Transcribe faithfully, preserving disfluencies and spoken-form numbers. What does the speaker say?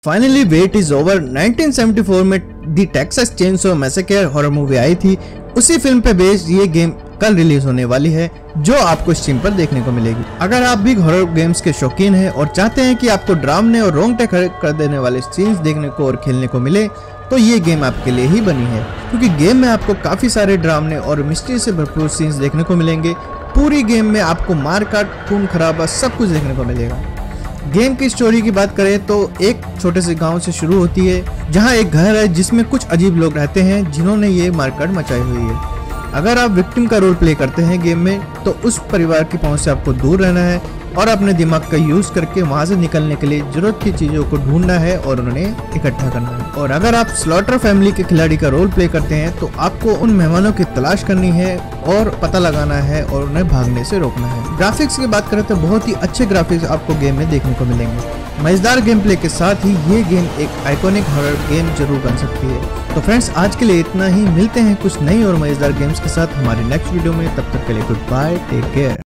Finally wait is over. Nineteen seventy four में the Texas chainsaw massacre horror movie आई थी, उसी film पे बेस्ड ये गेम कल रिलीज होने वाली है, जो आपको स्ट्रीम पर देखने को मिलेगी। अगर आप भी हॉरर गेम्स के शौकीन हैं और चाहते हैं कि आपको डरावने और रोंगटे खड़े कर देने वाले सीन्स देखने को और खेलने को मिले, तो ये गेम आपके लिए ही बनी है, क्योंकि गेम में आपको काफी सारे डरावने और मिस्ट्री से भरपूर सीन्स देखने को मिलेंगे। पूरी गेम में आपको मारकाट, खून खराबा सब कुछ देखने को मिलेगा। गेम की स्टोरी की बात करें तो एक छोटे से गांव से शुरू होती है, जहां एक घर है जिसमें कुछ अजीब लोग रहते हैं जिन्होंने ये मारकाट मचाई हुई है। अगर आप विक्टिम का रोल प्ले करते हैं गेम में, तो उस परिवार की पहुंच से आपको दूर रहना है और अपने दिमाग का यूज करके वहां से निकलने के लिए जरूरत की चीजों को ढूंढना है और उन्हें इकट्ठा करना है। और अगर आप स्लॉटर फैमिली के खिलाड़ी का रोल प्ले करते हैं, तो आपको उन मेहमानों की तलाश करनी है और पता लगाना है और उन्हें भागने से रोकना है। ग्राफिक्स की बात करें तो बहुत ही अच्छे ग्राफिक्स आपको गेम में देखने को मिलेंगे। मजेदार गेम प्ले के साथ ही ये गेम एक आइकॉनिक हॉरर गेम जरूर बन सकती है। तो फ्रेंड्स, आज के लिए इतना ही। मिलते हैं कुछ नई और मजेदार गेम्स के साथ हमारे नेक्स्ट वीडियो में। तब तक के लिए गुड बाय, टेक केयर।